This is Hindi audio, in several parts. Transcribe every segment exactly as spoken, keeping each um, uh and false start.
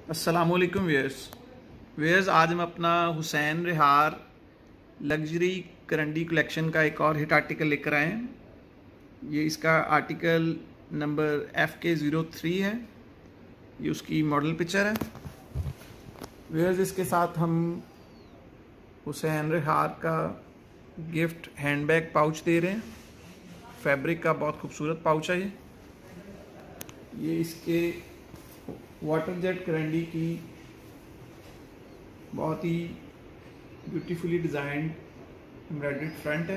अस्सलामुअलैकुम वेयर्स वेयर्स आज हम अपना हुसैन रिहार लग्जरी करंडी कलेक्शन का एक और हिट आर्टिकल लेकर आए हैं। ये इसका article number F K zero three है। ये उसकी मॉडल पिक्चर है। वेयर्स इसके साथ हम हुसैन रिहार का गिफ्ट हैंडबैग पाउच दे रहे हैं। फैब्रिक का बहुत खूबसूरत पाउच है। ये ये इसके वाटर जेट करंडी की बहुत ही ब्यूटीफुली डिज़ाइंड एम्ब्रॉयडर्ड फ्रंट है।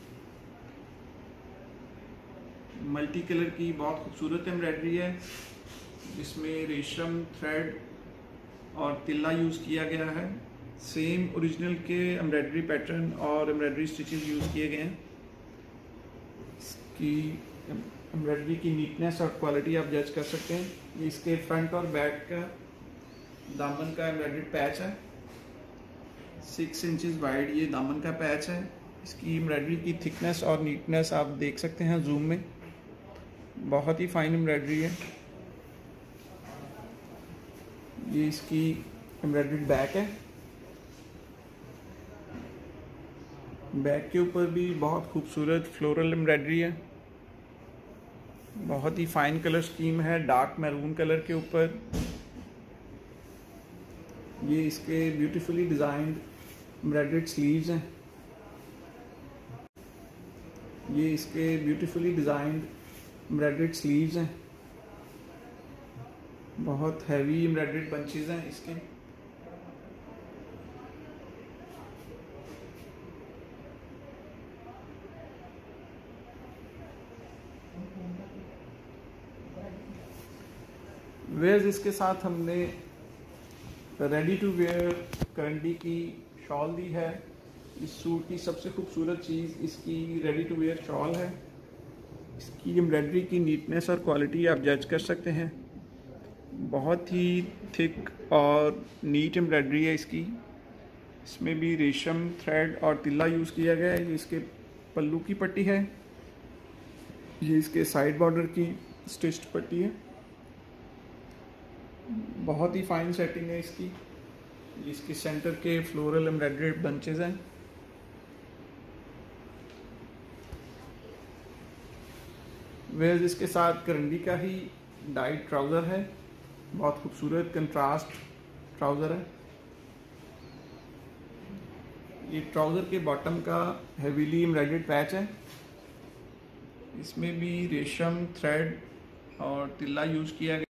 मल्टी कलर की बहुत खूबसूरत एम्ब्रॉयडरी है जिसमें रेशम थ्रेड और तिल्ला यूज़ किया गया है। सेम ओरिजिनल के एम्ब्रॉयडरी पैटर्न और एम्ब्रॉयडरी स्टिचेस यूज़ किए गए हैं। इसकी एम्ब्रॉयडरी की नीटनेस और क्वालिटी आप जज कर सकते हैं। ये इसके फ्रंट और बैक का दामन का एम्ब्रॉयडर्ड पैच है। सिक्स इंचेस वाइड ये दामन का पैच है। इसकी एम्ब्रॉयडरी की थिकनेस और नीटनेस आप देख सकते हैं जूम में। बहुत ही फाइन एम्ब्रॉयडरी है। ये इसकी एम्ब्रॉयडर्ड बैक है। बैक के ऊपर भी बहुत खूबसूरत फ्लोरल एम्ब्रॉयडरी है। बहुत ही फाइन कलर स्कीम है डार्क मैरून कलर के ऊपर। ये इसके ब्यूटीफुली डिज़ाइंड एम्ब्रॉयडर्ड स्लीव्स हैं। ये इसके ब्यूटीफुली डिज़ाइंड एम्ब्रॉयडर्ड स्लीव्स हैं। बहुत हैवी एम्ब्रॉयडर्ड बंचेस हैं इसके। वेयर्स इसके साथ हमने रेडी टू वेयर करंडी की शॉल दी है। इस सूट की सबसे खूबसूरत चीज़ इसकी रेडी टू वेयर शॉल है। इसकी एम्ब्रॉयडरी की नीटनेस और क्वालिटी आप जज कर सकते हैं। बहुत ही थिक और नीट एम्ब्रॉयडरी है इसकी। इसमें भी रेशम थ्रेड और तिल्ला यूज़ किया गया है। ये इसके पल्लू की पट्टी है। ये इसके साइड बॉर्डर की स्टिच्ड पट्टी है। बहुत ही फाइन सेटिंग है इसकी। इसके सेंटर के फ्लोरल एम्ब्रॉयडर्ड बंचेस हैं। वेयर्स इसके साथ करंडी का ही डाइट ट्राउज़र है। बहुत खूबसूरत कंट्रास्ट ट्राउज़र है। ये ट्राउज़र के बॉटम का हेवीली एम्ब्रॉयडर्ड पैच है। इसमें भी रेशम थ्रेड और तिल्ला यूज़ किया गया।